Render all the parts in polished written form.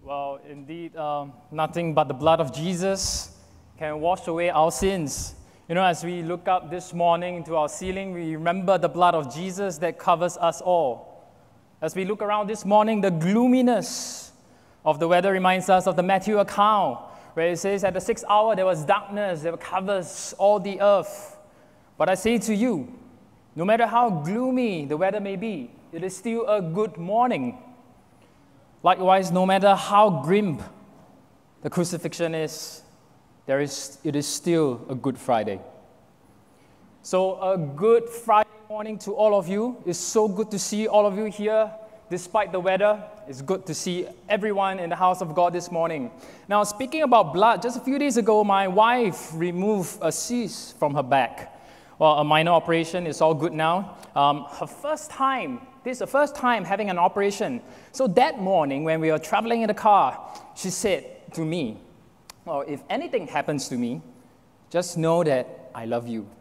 Well, indeed, nothing but the blood of Jesus can wash away our sins. You know, as we look up this morning into our ceiling, we remember the blood of Jesus that covers us all. As we look around this morning, the gloominess of the weather reminds us of the Matthew account, where it says at the 6th hour there was darkness that covers all the earth. But I say to you, no matter how gloomy the weather may be, it is still a good morning. Likewise, no matter how grim the crucifixion is, it is still a Good Friday. So a good Friday morning to all of you. It's so good to see all of you here despite the weather. It's good to see everyone in the house of God this morning. Now, speaking about blood, just a few days ago, my wife removed a cyst from her back. Well, a minor operation is all good now. This is the first time having an operation. So that morning, when we were traveling in the car, she said to me, well, if anything happens to me, just know that I love you.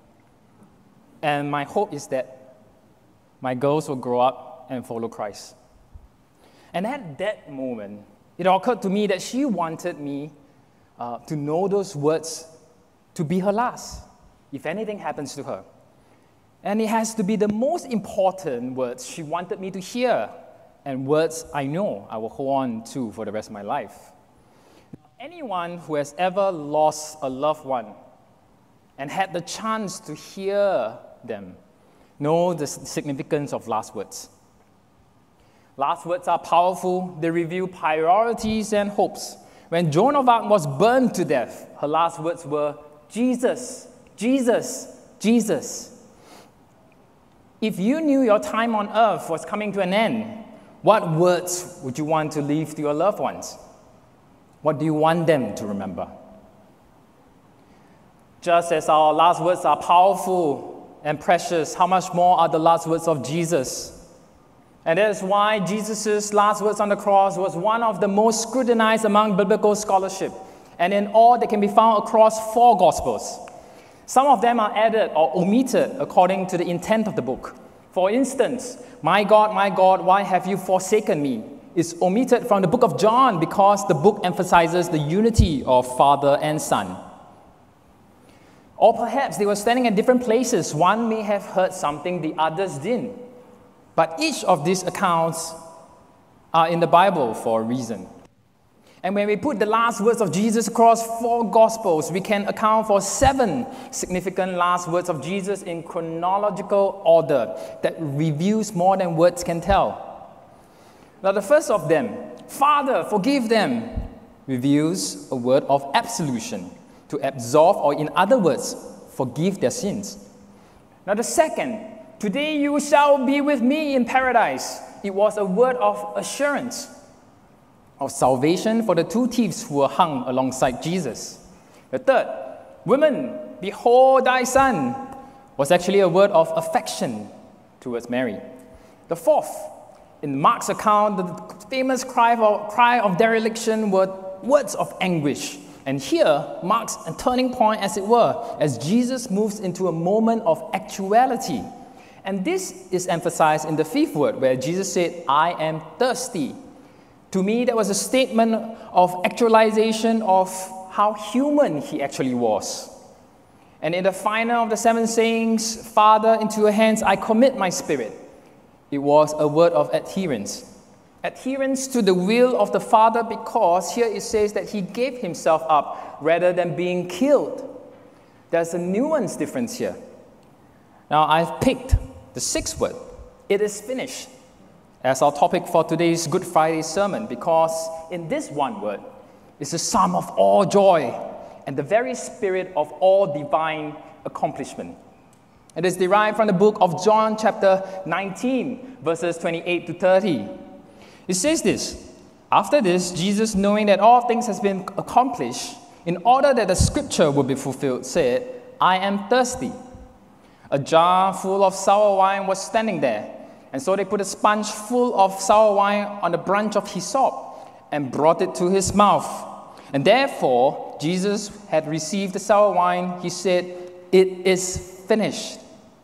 And my hope is that my girls will grow up and follow Christ. And at that moment, it occurred to me that she wanted me to know those words to be her last, if anything happens to her. And it has to be the most important words she wanted me to hear, and words I know I will hold on to for the rest of my life. Anyone who has ever lost a loved one and had the chance to hear them know the significance of last words. Last words are powerful. They reveal priorities and hopes. When Joan of Arc was burned to death, her last words were, Jesus, Jesus, Jesus. If you knew your time on earth was coming to an end, what words would you want to leave to your loved ones? What do you want them to remember? Just as our last words are powerful and precious, how much more are the last words of Jesus? And that is why Jesus' last words on the cross was one of the most scrutinized among biblical scholarship. And in all, they can be found across 4 Gospels. Some of them are added or omitted according to the intent of the book. For instance, my God, why have you forsaken me? Is omitted from the book of John because the book emphasizes the unity of Father and Son. Or perhaps they were standing at different places. One may have heard something the others didn't. But each of these accounts are in the Bible for a reason. And when we put the last words of Jesus across 4 Gospels, we can account for 7 significant last words of Jesus in chronological order that reveals more than words can tell. Now, the first of them, Father, forgive them, reveals a word of absolution, to absolve, or in other words, forgive their sins. Now, the second, today you shall be with me in paradise. It was a word of assurance, of salvation for the 2 thieves who were hung alongside Jesus. The third, woman, behold thy son, was actually a word of affection towards Mary. The fourth, in Mark's account, the famous cry of dereliction were words of anguish. And here marks a turning point, as it were, as Jesus moves into a moment of actuality. And this is emphasized in the 5th word, where Jesus said, I am thirsty. To me, that was a statement of actualization of how human he actually was. And in the final of the 7 sayings, Father, into your hands I commit my spirit, it was a word of adherence. Adherence to the will of the Father, because here it says that he gave himself up rather than being killed. There's a nuance difference here. Now, I've picked the 6th word, it is finished, as our topic for today's Good Friday sermon, because in this one word is the sum of all joy and the very spirit of all divine accomplishment. It is derived from the book of John chapter 19, verses 28 to 30. It says this, after this, Jesus, knowing that all things has been accomplished, in order that the scripture would be fulfilled, said, I am thirsty. A jar full of sour wine was standing there. And so they put a sponge full of sour wine on a branch of hyssop and brought it to his mouth. And therefore, Jesus had received the sour wine. He said, it is finished.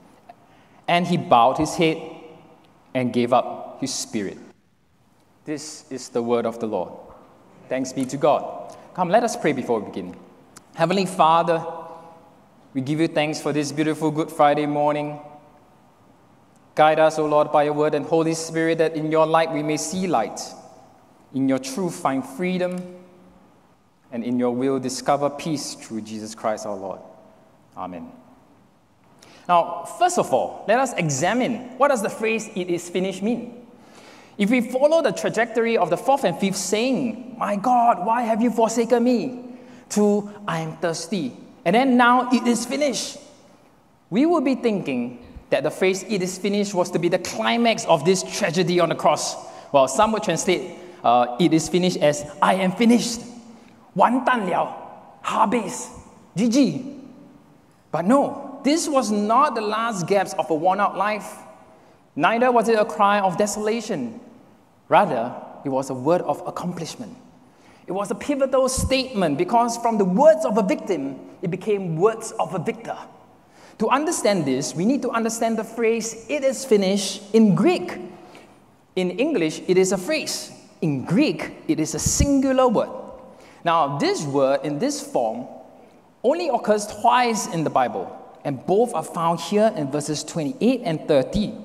And he bowed his head and gave up his spirit. This is the word of the Lord. Thanks be to God. Come, let us pray before we begin. Heavenly Father, we give you thanks for this beautiful Good Friday morning. Guide us, O Lord, by your word, and Holy Spirit, that in your light we may see light. In your truth find freedom, and in your will discover peace through Jesus Christ our Lord. Amen. Now, first of all, let us examine what does the phrase, "it is finished," mean? If we follow the trajectory of the fourth and fifth saying, "My God, why have you forsaken me?" to "I am thirsty," and then now "it is finished," we will be thinking that the phrase "it is finished" was to be the climax of this tragedy on the cross. Well, some would translate "it is finished" as "I am finished." 完蛋了, habis, GG. But no, this was not the last gasp of a worn-out life. Neither was it a cry of desolation. Rather, it was a word of accomplishment. It was a pivotal statement because from the words of a victim, it became words of a victor. To understand this, we need to understand the phrase, "it is finished," in Greek. In English, it is a phrase. In Greek, it is a singular word. Now, this word in this form only occurs twice in the Bible, and both are found here in verses 28 and 30.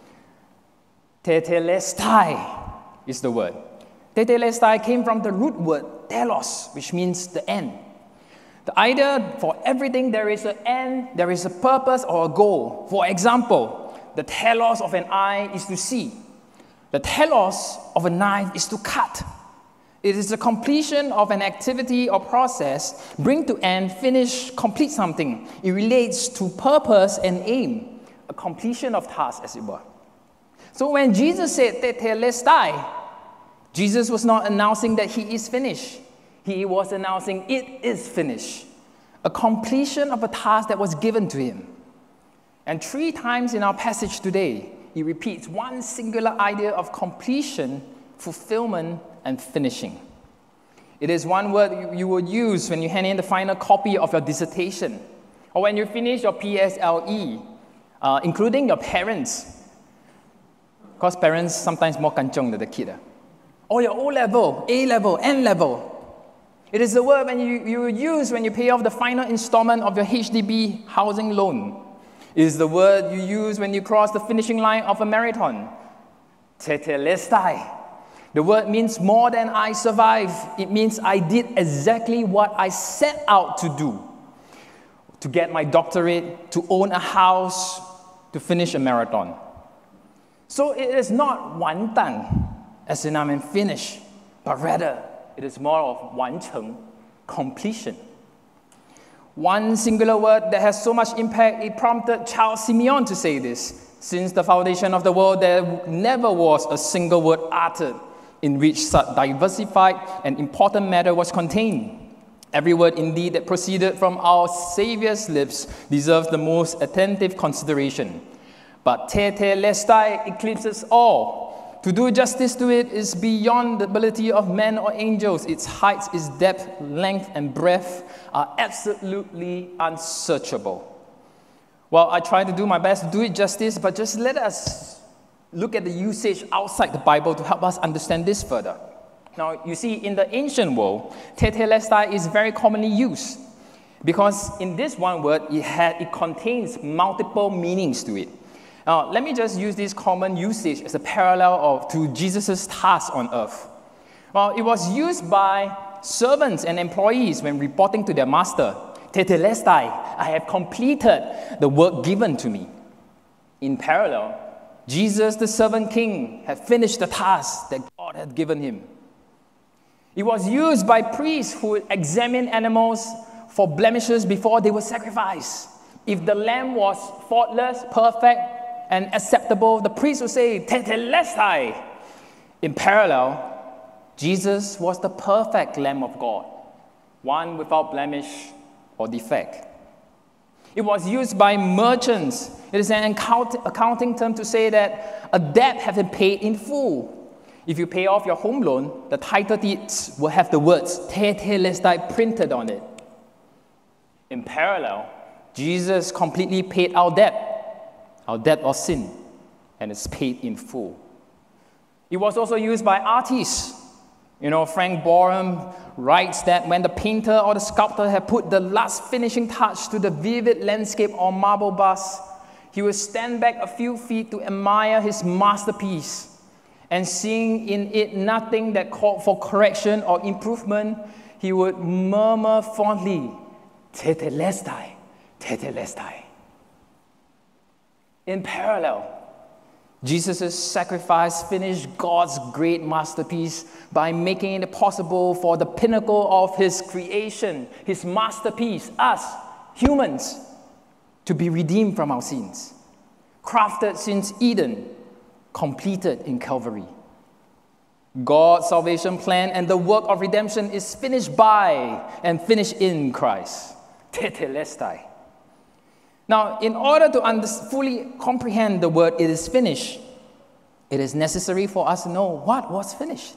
Tetelestai is the word. Tetelestai came from the root word telos, which means the end. The idea for everything there is an end, there is a purpose or a goal. For example, the telos of an eye is to see. The telos of a knife is to cut. It is the completion of an activity or process, bring to end, finish, complete something. It relates to purpose and aim, a completion of task, as it were. So when Jesus said tetelestai, Jesus was not announcing that he is finished. He was announcing it is finished, a completion of a task that was given to him. And 3 times in our passage today, he repeats one singular idea of completion, fulfillment, and finishing. It is one word you would use when you hand in the final copy of your dissertation, or when you finish your PSLE, including your parents. Because parents sometimes more kanchong than the kid. Or your O-level, A-level, N-level. It is the word when you use when you pay off the final installment of your HDB housing loan. It is the word you use when you cross the finishing line of a marathon. Tetelestai. The word means more than I survived. It means I did exactly what I set out to do. To get my doctorate, to own a house, to finish a marathon. So it is not 完蛋, as in I'm finished, but rather it is more of 完成, completion. One singular word that has so much impact, it prompted Charles Simeon to say this. Since the foundation of the world, there never was a single word uttered in which such diversified and important matter was contained. Every word indeed that proceeded from our Savior's lips deserves the most attentive consideration. But tetelestai eclipses all. To do justice to it is beyond the ability of men or angels. Its height, its depth, length, and breadth are absolutely unsearchable. Well, I try to do my best to do it justice, but just let us look at the usage outside the Bible to help us understand this further. Now, you see, in the ancient world, tetelestai is very commonly used because in this one word, it contains multiple meanings to it. Now, let me just use this common usage as a parallel to Jesus' task on earth. Well, it was used by servants and employees when reporting to their master. Tetelestai, I have completed the work given to me. In parallel, Jesus, the servant king, had finished the task that God had given him. It was used by priests who would examine animals for blemishes before they were sacrificed. If the lamb was faultless, perfect, and acceptable, the priest would say, tetelestai. In parallel, Jesus was the perfect Lamb of God, one without blemish or defect. It was used by merchants. It is an accounting term to say that a debt has been paid in full. If you pay off your home loan, the title deeds will have the words tetelestai printed on it. In parallel, Jesus completely paid our debt of sin, and it's paid in full. It was also used by artists. Frank Borum writes that when the painter or the sculptor had put the last finishing touch to the vivid landscape or marble bust, he would stand back a few feet to admire his masterpiece, and seeing in it nothing that called for correction or improvement, he would murmur fondly, "Tetelestai, tetelestai." In parallel, Jesus' sacrifice finished God's great masterpiece by making it possible for the pinnacle of his creation, his masterpiece, us, humans, to be redeemed from our sins, crafted since Eden, completed in Calvary. God's salvation plan and the work of redemption is finished by and finished in Christ. Tetelestai. Now, in order to fully comprehend the word "it is finished," it is necessary for us to know what was finished.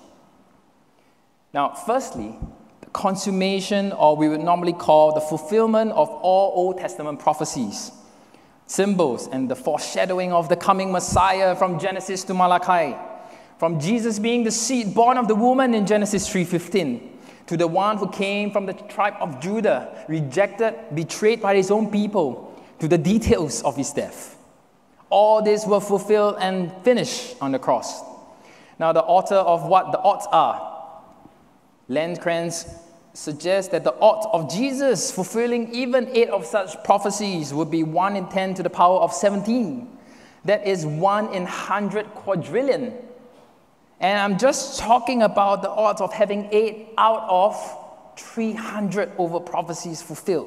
Now, firstly, the consummation, or we would normally call the fulfillment of all Old Testament prophecies, symbols, and the foreshadowing of the coming Messiah from Genesis to Malachi, from Jesus being the seed born of the woman in Genesis 3:15, to the one who came from the tribe of Judah, rejected, betrayed by his own people, to the details of his death. All this were fulfilled and finished on the cross. Now, the author of What the Odds Are, Landkrantz, suggests that the odds of Jesus fulfilling even 8 of such prophecies would be 1 in 10 to the power of 17. That is 1 in 100 quadrillion. And I'm just talking about the odds of having 8 out of 300 over prophecies fulfilled.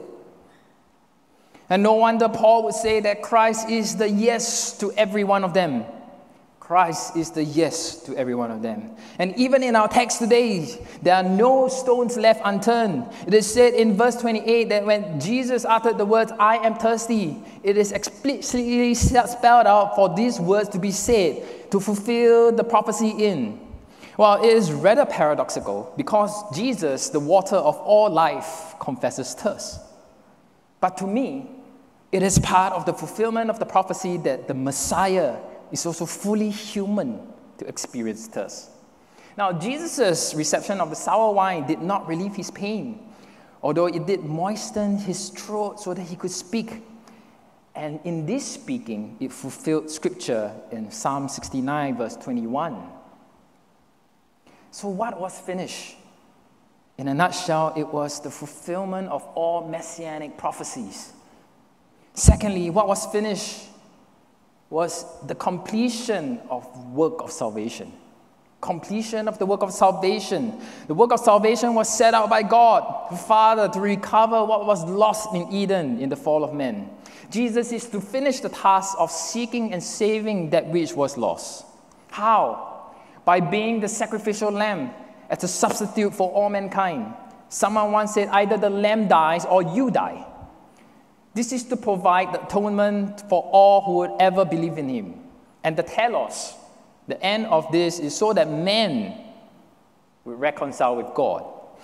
And no wonder Paul would say that Christ is the yes to every one of them. Christ is the yes to every one of them. And even in our text today, there are no stones left unturned. It is said in verse 28 that when Jesus uttered the words, "I am thirsty," it is explicitly spelled out for these words to be said to fulfill the prophecy in. Well, it is rather paradoxical because Jesus, the water of all life, confesses thirst. But to me, it is part of the fulfillment of the prophecy that the Messiah is also fully human to experience thirst. Now, Jesus' reception of the sour wine did not relieve his pain, although it did moisten his throat so that he could speak. And in this speaking, it fulfilled scripture in Psalm 69, verse 21. So what was finished? In a nutshell, it was the fulfillment of all messianic prophecies. Secondly, what was finished was the completion of work of salvation. Completion of the work of salvation. The work of salvation was set out by God, the Father, to recover what was lost in Eden in the fall of man. Jesus is to finish the task of seeking and saving that which was lost. How? By being the sacrificial lamb as a substitute for all mankind. Someone once said, either the lamb dies or you die. This is to provide the atonement for all who would ever believe in him. And the telos, the end of this, is so that men will reconcile with God.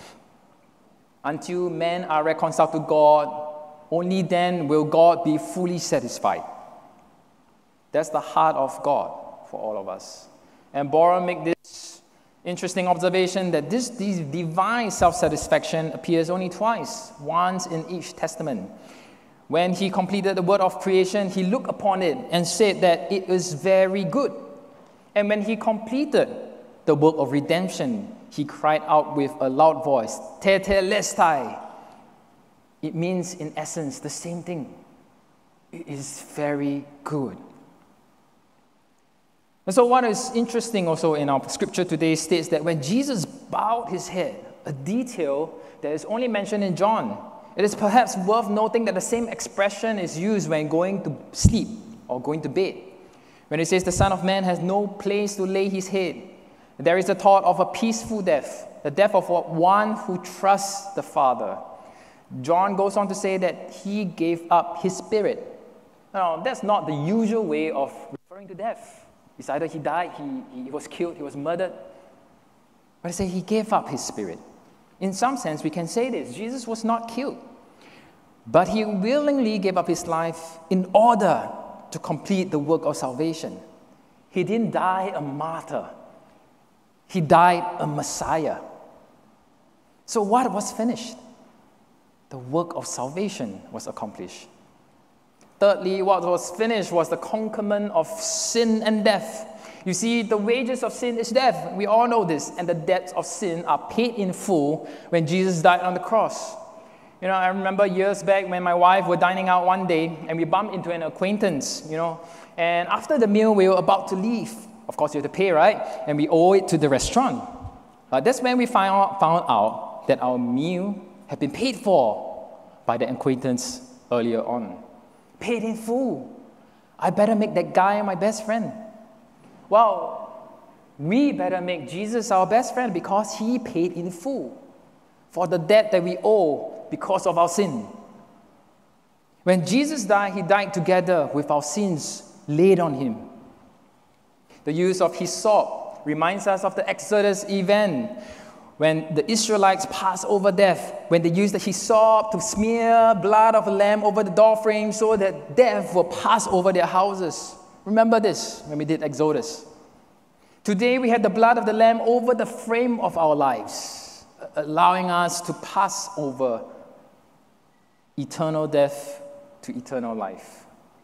Until men are reconciled to God, only then will God be fully satisfied. That's the heart of God for all of us. And Borum makes this interesting observation that this divine self-satisfaction appears only twice, once in each testament. When he completed the work of creation, he looked upon it and said that it was very good. And when he completed the work of redemption, he cried out with a loud voice, "Tetelestai." It means, in essence, the same thing. It is very good. And so what is interesting also in our scripture today states that when Jesus bowed his head, a detail that is only mentioned in John, it is perhaps worth noting that the same expression is used when going to sleep or going to bed. When it says the Son of Man has no place to lay his head, there is a thought of a peaceful death, the death of one who trusts the Father. John goes on to say that he gave up his spirit. Now, that's not the usual way of referring to death. It's either he died, he was killed, he was murdered. But I say he gave up his spirit. In some sense, we can say this. Jesus was not killed, but he willingly gave up his life in order to complete the work of salvation. He didn't die a martyr. He died a Messiah. So what was finished? The work of salvation was accomplished. Thirdly, what was finished was the conquerment of sin and death. You see, the wages of sin is death. We all know this. And the debts of sin are paid in full when Jesus died on the cross. You know, I remember years back when my wife were dining out one day and we bumped into an acquaintance, and after the meal, we were about to leave. Of course, you have to pay, right? And we owe it to the restaurant. That's when we found out that our meal had been paid for by the acquaintance earlier on. Paid in full. I better make that guy my best friend. Well, we better make Jesus our best friend because he paid in full for the debt that we owe because of our sin. When Jesus died, he died together with our sins laid on him. The use of hyssop reminds us of the Exodus event when the Israelites passed over death, when they used the hyssop to smear blood of a lamb over the doorframe so that death will pass over their houses. Remember this when we did Exodus. Today we have the blood of the lamb over the frame of our lives, allowing us to pass over eternal death to eternal life.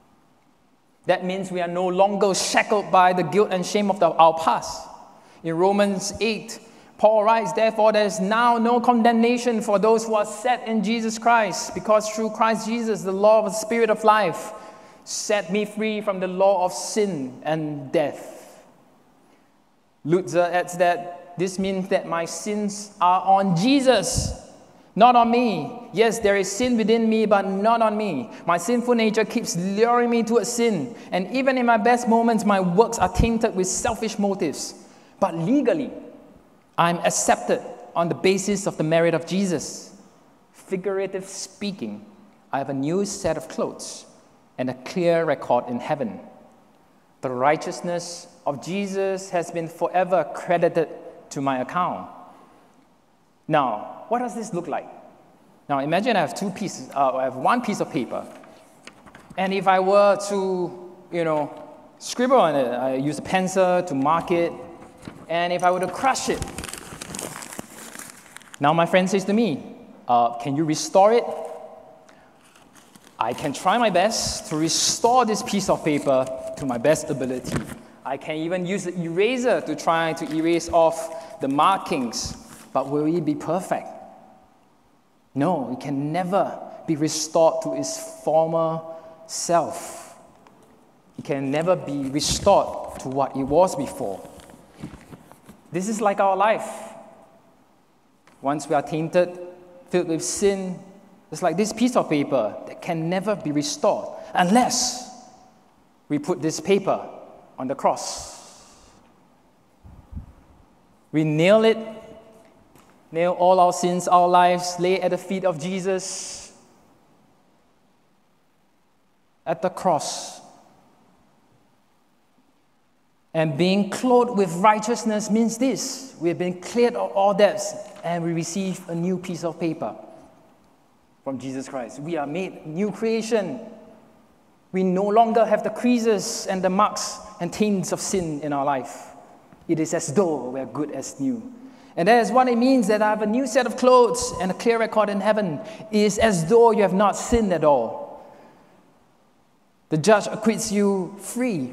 That means we are no longer shackled by the guilt and shame of our past. In Romans 8, Paul writes, "Therefore there is now no condemnation for those who are set in Jesus Christ, because through Christ Jesus, the law of the Spirit of life set me free from the law of sin and death." Luther adds that this means that my sins are on Jesus, not on me. Yes, there is sin within me, but not on me. My sinful nature keeps luring me towards sin. And even in my best moments, my works are tainted with selfish motives. But legally, I'm accepted on the basis of the merit of Jesus. Figuratively speaking, I have a new set of clothes and a clear record in heaven. The righteousness of Jesus has been forever credited to my account. Now, what does this look like? Now, imagine I have one piece of paper. And if I were to, scribble on it, I use a pencil to mark it. And if I were to crush it, now my friend says to me, can you restore it? I can try my best to restore this piece of paper to my best ability. I can even use the eraser to try to erase off the markings. But will it be perfect? No, it can never be restored to its former self. It can never be restored to what it was before. This is like our life. Once we are tainted, filled with sin, it's like this piece of paper that can never be restored unless we put this paper on the cross. We nail all our sins, our lives, lay at the feet of Jesus at the cross. And being clothed with righteousness means this: we have been cleared of all debts and we receive a new piece of paper from Jesus Christ. We are made new creation. We no longer have the creases and the marks and taints of sin in our life. It is as though we are good as new. And that is what it means that I have a new set of clothes and a clear record in heaven. It is as though you have not sinned at all. The judge acquits you free.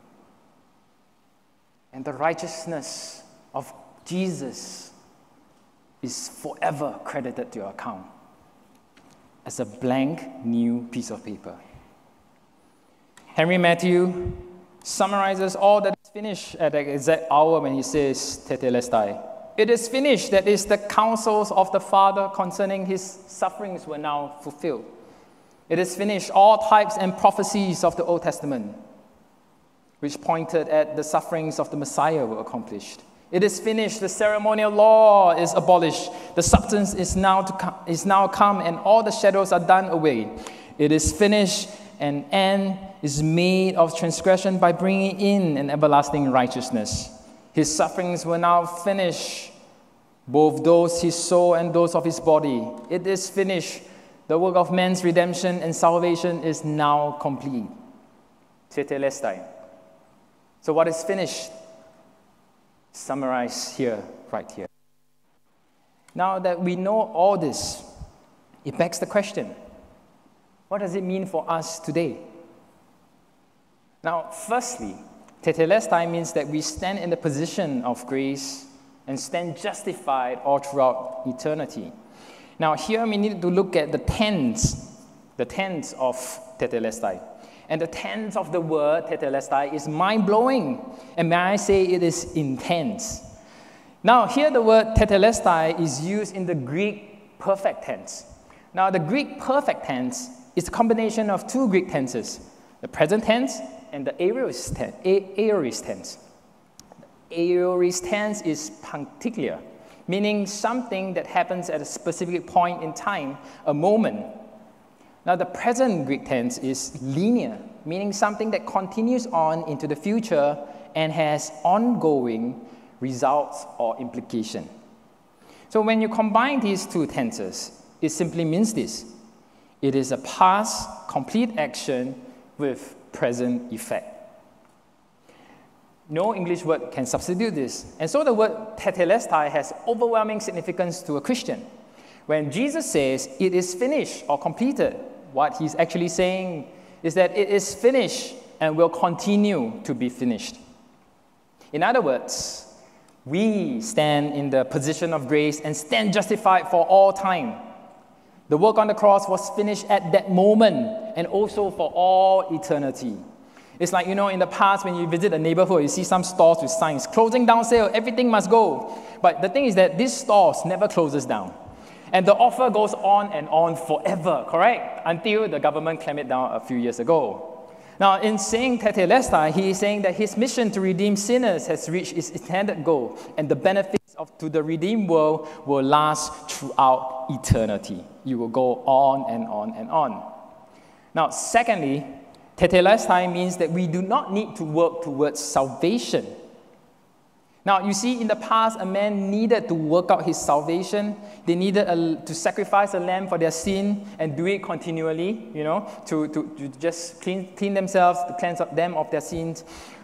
And the righteousness of Jesus is forever credited to your account as a blank new piece of paper. Henry Matthew summarizes all that is finished at the exact hour when he says, "Thir.st. It is finished," that is, the counsels of the Father concerning his sufferings were now fulfilled. It is finished, all types and prophecies of the Old Testament, which pointed at the sufferings of the Messiah, were accomplished. It is finished, the ceremonial law is abolished, the substance is now come, and all the shadows are done away. It is finished, an end is made of transgression by bringing in an everlasting righteousness. His sufferings were now finished, both those his soul and those of his body. It is finished. The work of man's redemption and salvation is now complete. Thir.st. So what is finished? summarized here, right here. Now that we know all this, it begs the question, what does it mean for us today? Now, firstly, Tetelestai means that we stand in the position of grace and stand justified all throughout eternity. Now, here we need to look at the tense of Tetelestai. And the tense of the word Tetelestai is mind-blowing. And may I say it is intense. Now, here the word Tetelestai is used in the Greek perfect tense. Now, the Greek perfect tense is a combination of two Greek tenses, the present tense and the aorist tense. Aorist tense is punctiliar, meaning something that happens at a specific point in time, a moment. Now, the present Greek tense is linear, meaning something that continues on into the future and has ongoing results or implication. So when you combine these two tenses, it simply means this. It is a past complete action with present effect. No English word can substitute this. And so the word Tetelestai has overwhelming significance to a Christian. When Jesus says, it is finished or completed, what he's actually saying is that it is finished and will continue to be finished. In other words, we stand in the position of grace and stand justified for all time. The work on the cross was finished at that moment and also for all eternity. It's like, in the past when you visit a neighborhood, you see some stores with signs, closing down sale, everything must go. But the thing is that these stores never closes down. And the offer goes on and on forever, correct? Until the government clamped it down a few years ago. Now, in saying Tetelestai, he is saying that his mission to redeem sinners has reached its intended goal, and the benefits to the redeemed world will last throughout eternity. You will go on and on and on. Now, secondly, Tetelestai means that we do not need to work towards salvation. Now, you see, in the past, a man needed to work out his salvation. They needed to sacrifice a lamb for their sin and do it continually, to just clean themselves, to cleanse them of their sins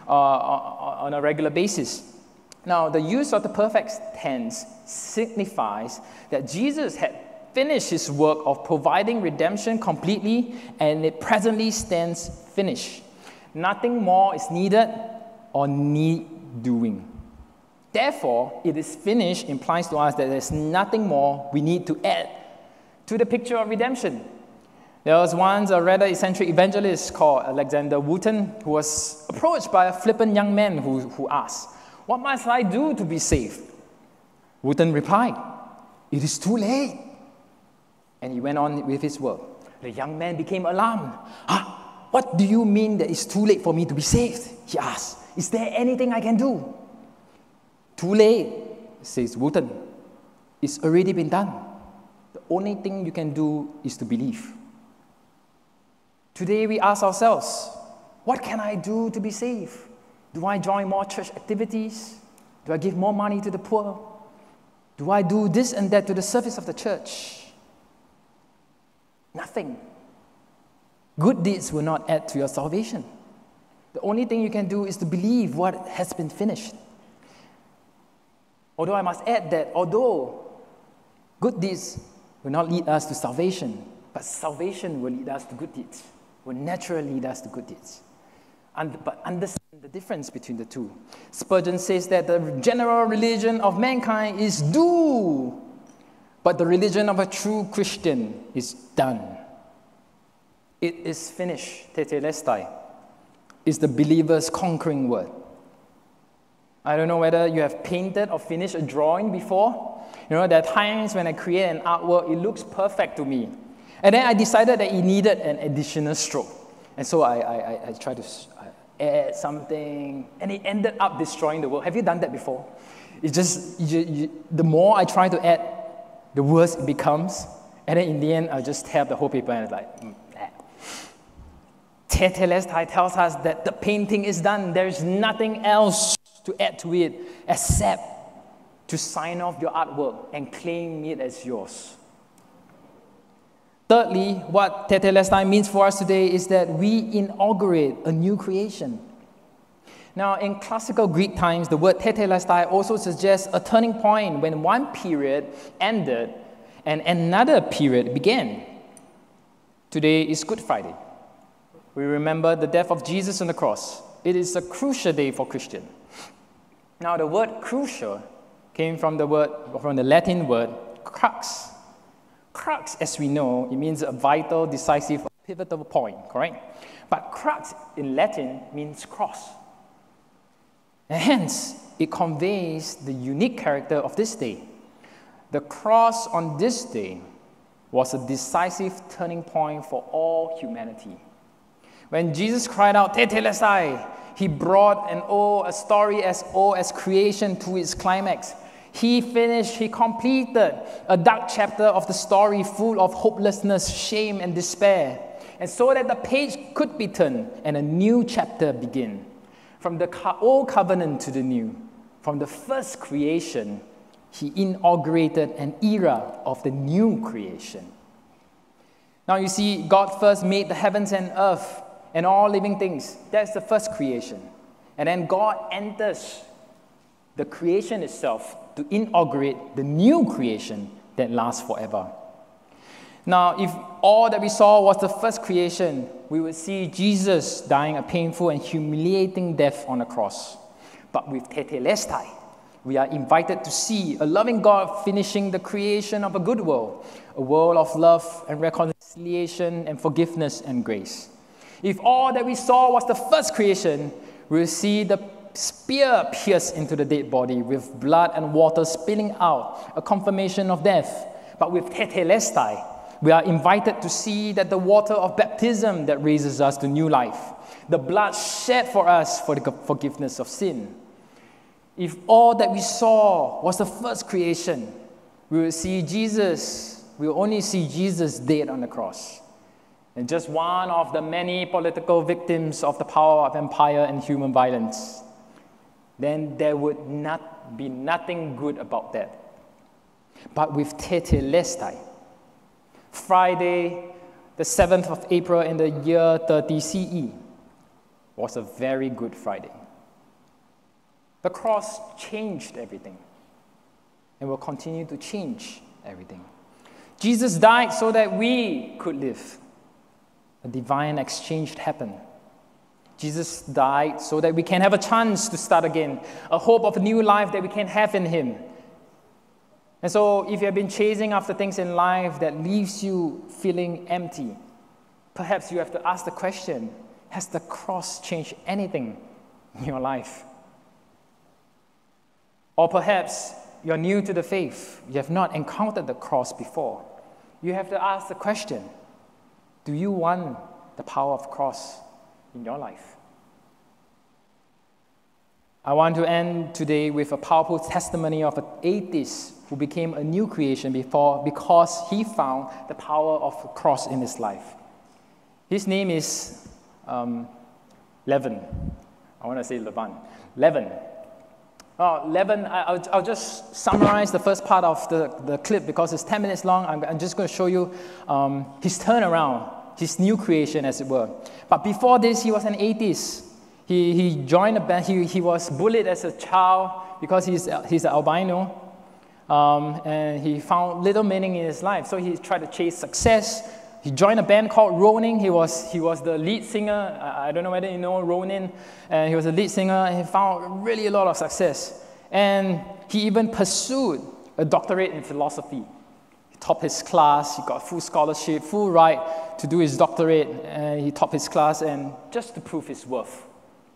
on a regular basis. Now, the use of the perfect tense signifies that Jesus had finished his work of providing redemption completely, and it presently stands finished. Nothing more is needed or need doing. Therefore, it is finished implies to us that there's nothing more we need to add to the picture of redemption. There was once a rather eccentric evangelist called Alexander Wooten who was approached by a flippant young man who asked, "What must I do to be saved?" Wooten replied, "It is too late." And he went on with his work. The young man became alarmed. "What do you mean that it's too late for me to be saved?" he asked. "Is there anything I can do?" "Too late," says Wooten. "It's already been done. The only thing you can do is to believe." Today we ask ourselves, what can I do to be saved? Do I join more church activities? Do I give more money to the poor? Do I do this and that to the service of the church? Nothing. Good deeds will not add to your salvation. The only thing you can do is to believe what has been finished. Although I must add that although good deeds will not lead us to salvation, but salvation will lead us to good deeds, will naturally lead us to good deeds. But understand the difference between the two. Spurgeon says that the general religion of mankind is do, but the religion of a true Christian is done. It is finished, Tetelestai, is the believer's conquering word. I don't know whether you have painted or finished a drawing before. There are times when I create an artwork, it looks perfect to me. And then I decided that it needed an additional stroke. And so I tried to add something, and it ended up destroying the work. Have you done that before? It's just, the more I try to add, the worse it becomes. And then in the end, I just tear up the whole paper and it's like, Tetelestai tells us that the painting is done. There is nothing else to add to it except to sign off your artwork and claim it as yours. Thirdly, what Tetelestai means for us today is that we inaugurate a new creation. Now, in classical Greek times, the word tetelestai also suggests a turning point when one period ended and another period began. Today is Good Friday. We remember the death of Jesus on the cross. It is a crucial day for Christians. Now, the word crucial came from the Latin word crux. Crux, as we know, it means a vital, decisive, pivotal point, correct? But crux in Latin means cross. And hence, it conveys the unique character of this day. The cross on this day was a decisive turning point for all humanity. When Jesus cried out, "Tetelestai," he brought a story as old as creation to its climax. He completed a dark chapter of the story full of hopelessness, shame, and despair. And so that the page could be turned and a new chapter begin. From the old covenant to the new, from the first creation, he inaugurated an era of the new creation. Now you see, God first made the heavens and earth and all living things. That's the first creation. And then God enters the creation itself to inaugurate the new creation that lasts forever. Now, if all that we saw was the first creation, we would see Jesus dying a painful and humiliating death on the cross. But with tetelestai, we are invited to see a loving God finishing the creation of a good world, a world of love and reconciliation and forgiveness and grace. If all that we saw was the first creation, we will see the spear pierced into the dead body with blood and water spilling out, a confirmation of death. But with tetelestai, we are invited to see that the water of baptism that raises us to new life, the blood shed for us for the forgiveness of sin. If all that we saw was the first creation, we will only see Jesus dead on the cross, and just one of the many political victims of the power of empire and human violence. Then there would not be nothing good about that. But with tetelestai, Friday, the 7th of April in the year 30 CE, was a very good Friday. The cross changed everything and will continue to change everything. Jesus died so that we could live. A divine exchange happened. Jesus died so that we can have a chance to start again, a hope of a new life that we can have in Him. And so if you have been chasing after things in life that leaves you feeling empty, perhaps you have to ask the question, has the cross changed anything in your life? Or perhaps you're new to the faith, you have not encountered the cross before. You have to ask the question, do you want the power of the cross in your life? I want to end today with a powerful testimony of an atheist who became a new creation because he found the power of the cross in his life. His name is Levan. I want to say Levan. Levan. Levan, I'll just summarize the first part of the clip because it's 10 minutes long. I'm just going to show you his turnaround, his new creation, as it were. But before this, he was an atheist. He joined a band. He was bullied as a child because he's an albino. And he found little meaning in his life. So he tried to chase success. He joined a band called Ronin. He was the lead singer. I don't know whether you know Ronin. And he was the lead singer, and he found really a lot of success. And he even pursued a doctorate in philosophy. He topped his class. He got full scholarship, full right to do his doctorate. And he topped his class, and just to prove his worth.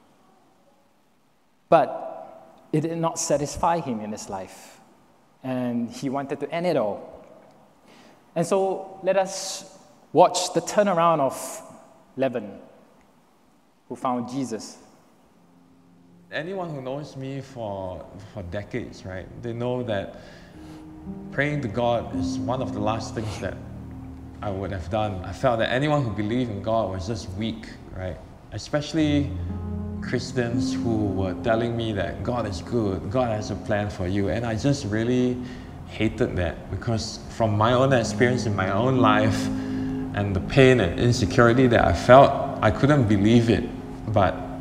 But it did not satisfy him in his life. And he wanted to end it all. And so let us watch the turnaround of Levan, who found Jesus. Anyone who knows me for decades, right, they know that praying to God is one of the last things that I would have done. I felt that anyone who believed in God was just weak, right? Especially Christians who were telling me that God is good, God has a plan for you, and I just really hated that because from my own experience in my own life and the pain and insecurity that I felt, I couldn't believe it. But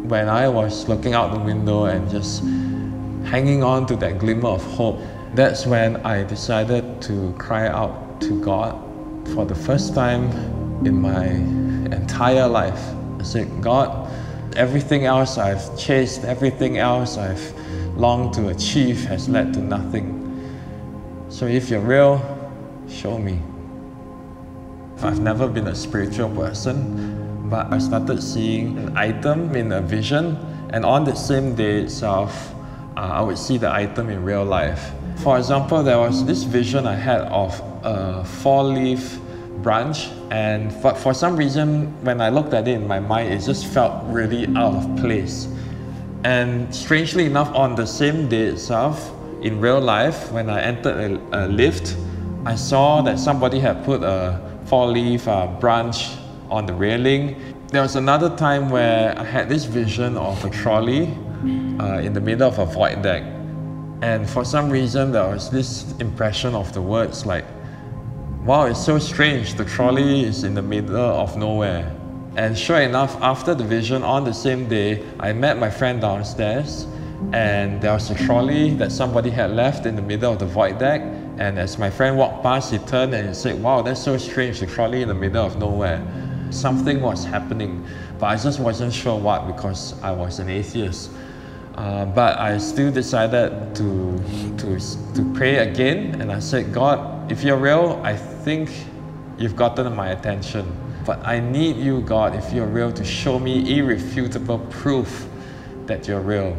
when I was looking out the window and just hanging on to that glimmer of hope, that's when I decided to cry out to God for the first time in my entire life. I said, God, everything else I've chased, everything else I've longed to achieve has led to nothing. So if you're real, show me. I've never been a spiritual person, but I started seeing an item in a vision, and on the same day itself, I would see the item in real life. For example, there was this vision I had of a 4-leaf branch, but for some reason, when I looked at it in my mind, it just felt really out of place. And strangely enough, on the same day itself, in real life, when I entered a lift, I saw that somebody had put a 4-leaf branch on the railing. There was another time where I had this vision of a trolley in the middle of a void deck. And for some reason, there was this impression of the words like, wow, it's so strange, the trolley is in the middle of nowhere. And sure enough, after the vision, on the same day, I met my friend downstairs, and there was a trolley that somebody had left in the middle of the void deck. And as my friend walked past, he turned and he said, wow, that's so strange, the trolley in the middle of nowhere. Something was happening, but I just wasn't sure what, because I was an atheist. But I still decided to pray again, and I said, God, if you're real, I think you've gotten my attention. But I need you, God, if you're real, to show me irrefutable proof that you're real.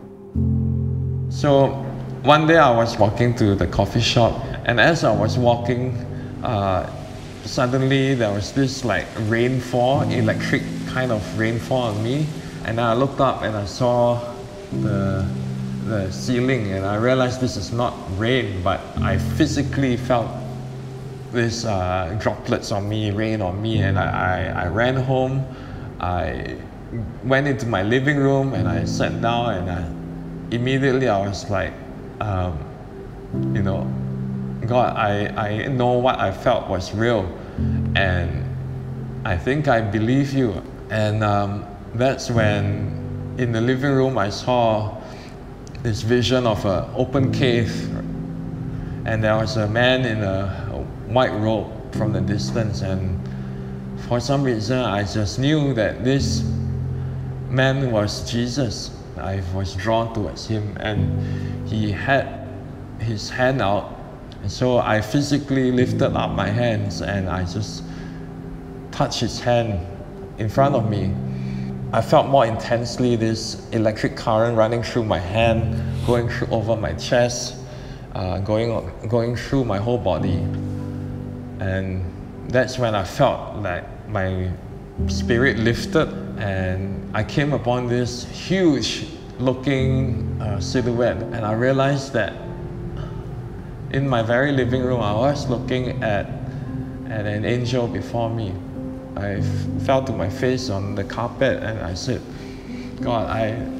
So one day I was walking to the coffee shop, and as I was walking, suddenly there was this like rainfall, electric kind of rainfall on me, and I looked up and I saw the ceiling, and I realized this is not rain, but I physically felt this droplets on me, rain on me, and I ran home. I went into my living room and I sat down, and immediately I was like, you know, God, I know what I felt was real, and I think I believe you. And that's when in the living room I saw this vision of an open cave, and there was a man in a white robe from the distance, and for some reason I just knew that this man was Jesus. I was drawn towards him, and he had his hand out, and so I physically lifted up my hands and I just touched his hand in front of me. I felt more intensely this electric current running through my hand, going over my chest, going through my whole body. And that's when I felt like my spirit lifted, and I came upon this huge looking silhouette, and I realized that in my very living room I was looking at an angel before me. I fell to my face on the carpet and I said, God,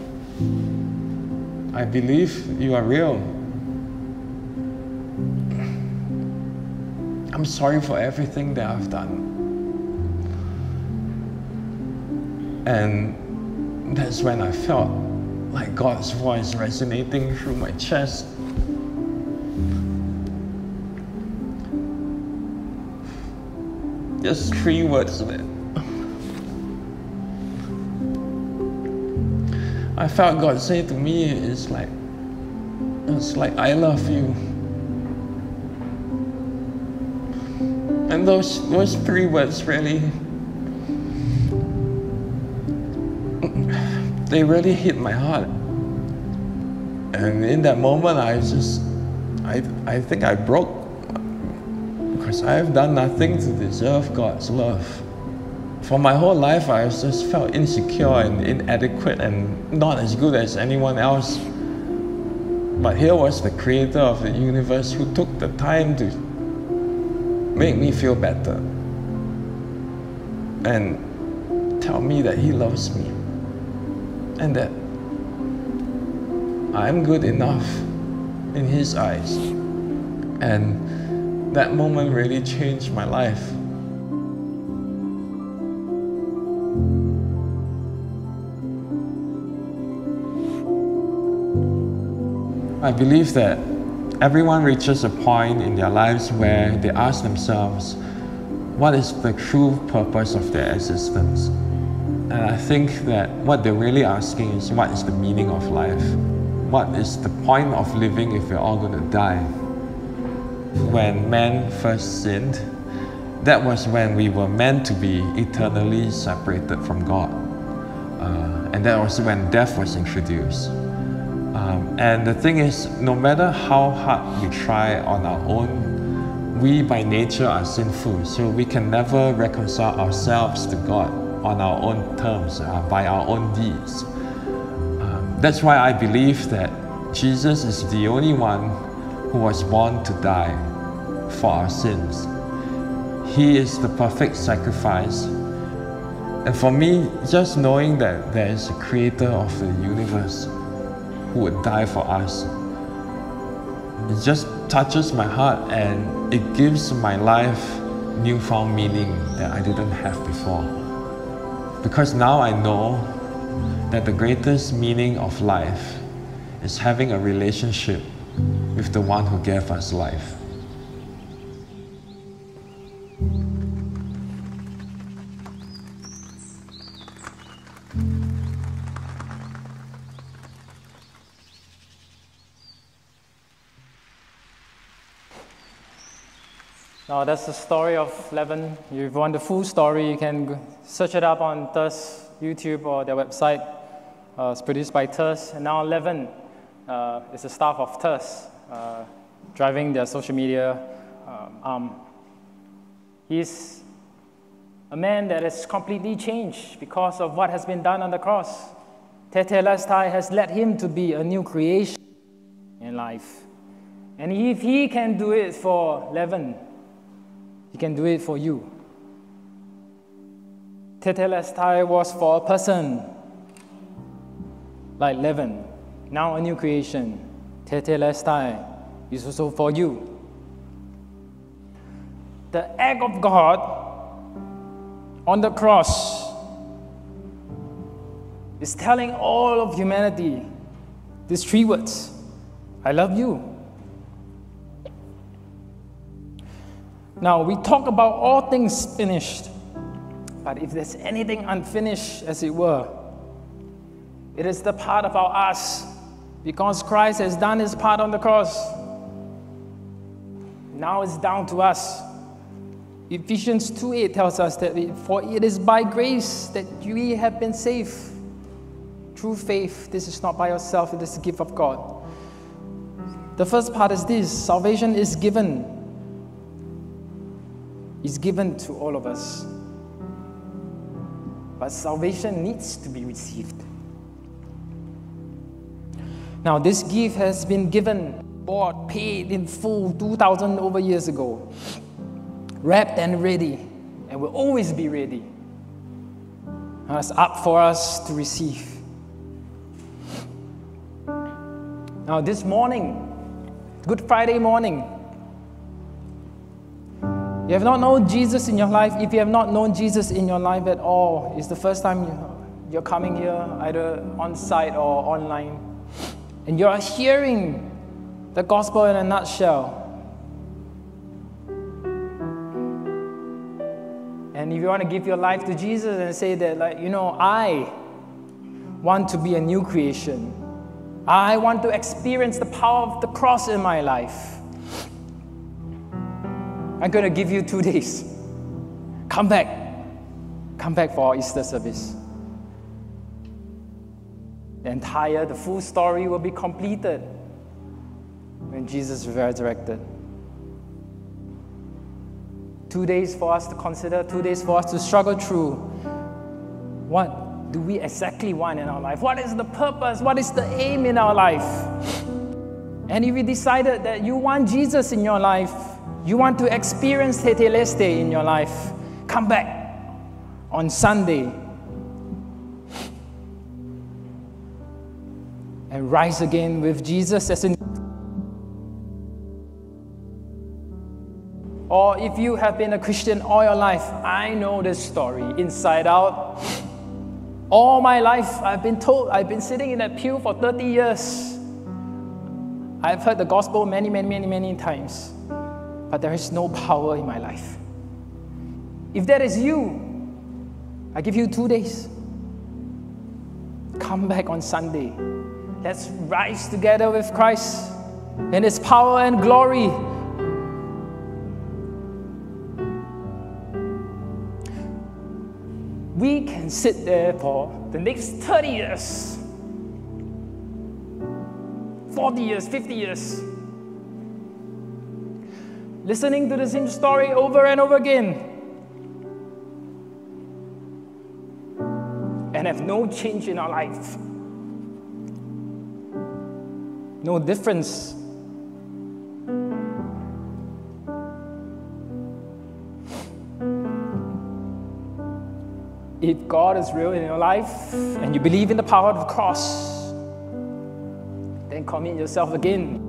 I believe you are real. I'm sorry for everything that I've done. And that's when I felt like God's voice resonating through my chest. Just 3 words of it. I felt God say to me, it's like, I love you. And those 3 words really, they really hit my heart. And in that moment, I think I broke, because I have done nothing to deserve God's love. For my whole life, I just felt insecure and inadequate and not as good as anyone else. But here was the creator of the universe who took the time to make me feel better and tell me that he loves me and that I'm good enough in his eyes. And that moment really changed my life. I believe that everyone reaches a point in their lives where they ask themselves, what is the true purpose of their existence? And I think that what they're really asking is, what is the meaning of life? What is the point of living if we're all going to die? When man first sinned, that was when we were meant to be eternally separated from God. And that was when death was introduced. And the thing is, no matter how hard we try on our own, we by nature are sinful, so we can never reconcile ourselves to God on our own terms, by our own deeds. That's why I believe that Jesus is the only one who was born to die for our sins. He is the perfect sacrifice. And for me, just knowing that there is a creator of the universe who would die for us, it just touches my heart and it gives my life newfound meaning that I didn't have before. Because now I know that the greatest meaning of life is having a relationship with the one who gave us life. Now that's the story of Levan. If you want the full story, you can search it up on Thir.st YouTube or their website. It's produced by Thir.st. And now Levan is the staff of Thir.st, driving their social media arm. He's a man that has completely changed because of what has been done on the cross. Thir.st has led him to be a new creation in life. And if he can do it for Levan, he can do it for you. Thir.st was for a person like Levan, now a new creation. Thir.st is also for you. The act of God on the cross is telling all of humanity these three words: I love you. Now, we talk about all things finished, but if there's anything unfinished, as it were, it is the part about us, because Christ has done his part on the cross. Now it's down to us. Ephesians 2:8 tells us that for it is by grace that we have been saved through faith. This is not by yourself, it is a gift of God. The first part is this: salvation is given. It's given to all of us. But salvation needs to be received. Now, this gift has been given, bought, paid in full 2,000 over years ago, wrapped and ready, and will always be ready. And it's up for us to receive. Now, this morning, Good Friday morning, you have not known Jesus in your life. If you have not known Jesus in your life at all, it's the first time you're coming here, either on site or online, and you're hearing the gospel in a nutshell. And if you want to give your life to Jesus and say that, I want to be a new creation. I want to experience the power of the cross in my life. I'm going to give you 2 days. Come back. Come back for our Easter service. The full story will be completed when Jesus is resurrected. 2 days for us to consider, 2 days for us to struggle through. What do we exactly want in our life? What is the purpose? What is the aim in our life? And if you decided that you want Jesus in your life, you want to experience Thir.st in your life, come back on Sunday and rise again with Jesus as a... Or if you have been a Christian all your life, I know this story inside out. All my life, I've been sitting in that pew for 30 years. I've heard the gospel many times, but there is no power in my life. If that is you, I give you 2 days. Come back on Sunday. Let's rise together with Christ in His power and glory. We can sit there for the next 30 years, 40 years, 50 years, listening to the same story over and over again, and have no change in our life, no difference. If God is real in your life and you believe in the power of the cross, then commit yourself again.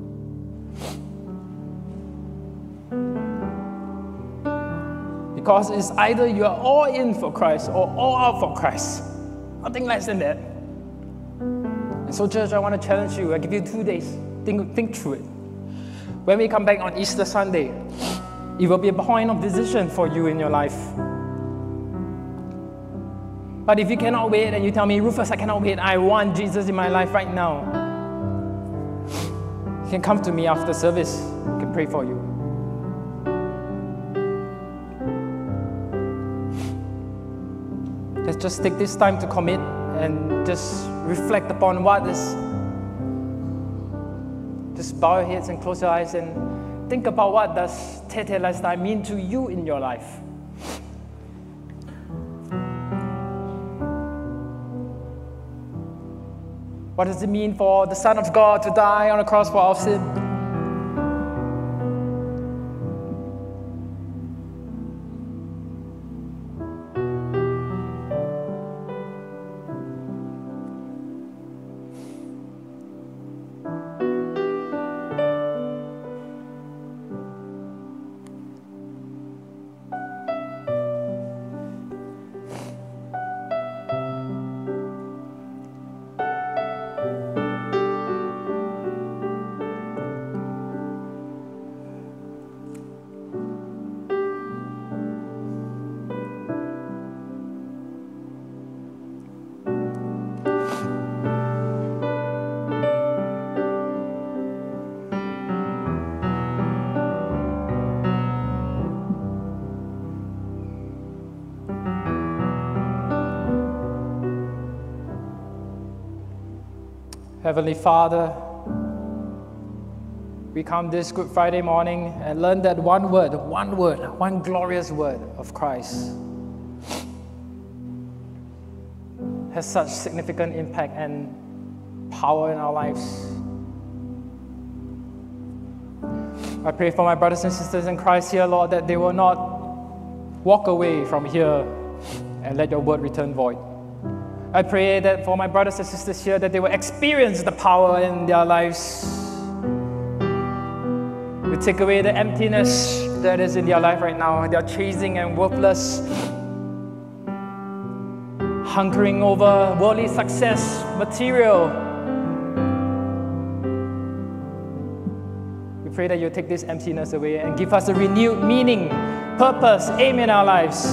Because it's either you are all in for Christ or all out for Christ. Nothing less than that. And so, church, I want to challenge you. I give you 2 days. Think through it. When we come back on Easter Sunday, it will be a point of decision for you in your life. But if you cannot wait and you tell me, Rufus, I cannot wait, I want Jesus in my life right now, you can come to me after service. I can pray for you. Let's just take this time to commit and just reflect upon what is. Just bow your heads and close your eyes and think about what does Tetelestai mean to you in your life. What does it mean for the Son of God to die on the cross for our sin? Heavenly Father, we come this Good Friday morning and learn that one glorious word of Christ has such significant impact and power in our lives. I pray for my brothers and sisters in Christ here, Lord, that they will not walk away from here and let your word return void. I pray that for my brothers and sisters here, that they will experience the power in their lives. You take away the emptiness that is in their life right now. They are chasing and worthless, hunkering over worldly success, material. We pray that you take this emptiness away and give us a renewed meaning, purpose, aim in our lives.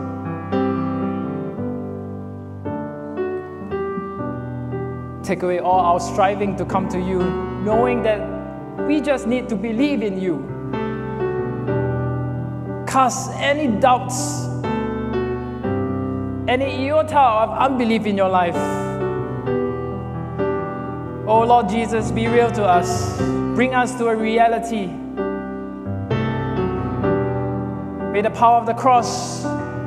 Take away all our striving to come to you, knowing that we just need to believe in you. Cast any doubts, any iota of unbelief in your life. Oh Lord Jesus, be real to us. Bring us to a reality. May the power of the cross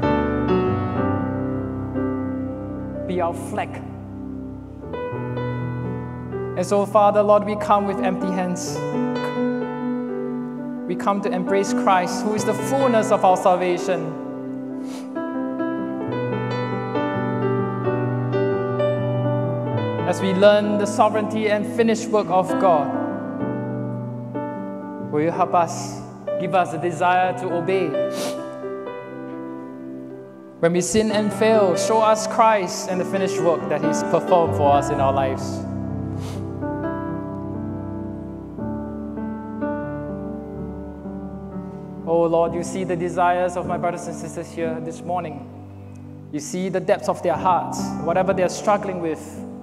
be our flag. And so, Father, Lord, we come with empty hands. We come to embrace Christ, who is the fullness of our salvation. As we learn the sovereignty and finished work of God, will you help us, give us a desire to obey? When we sin and fail, show us Christ and the finished work that He's performed for us in our lives. Oh Lord, you see the desires of my brothers and sisters here this morning. You see the depths of their hearts, whatever they're struggling with.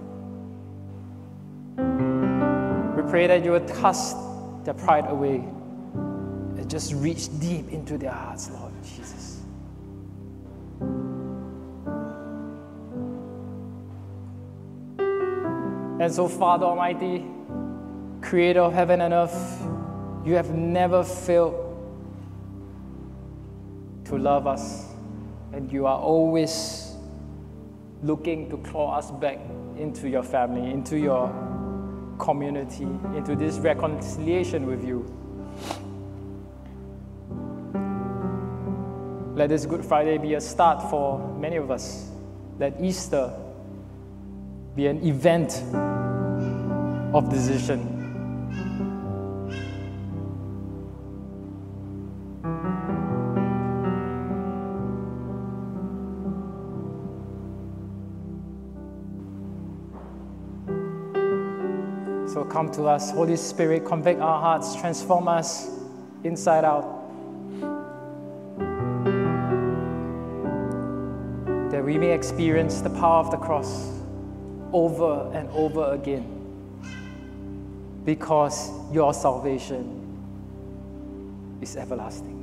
We pray that you would cast their pride away and just reach deep into their hearts, Lord Jesus. And so, Father Almighty, Creator of heaven and earth, you have never failed to love us, and you are always looking to claw us back into your family, into your community, into this reconciliation with you. Let this Good Friday be a start for many of us. Let Easter be an event of decision. So come to us, Holy Spirit, convict our hearts, transform us inside out, that we may experience the power of the cross over and over again, because your salvation is everlasting.